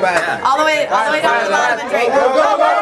All the way down to the bottom and drink. Go, go, go!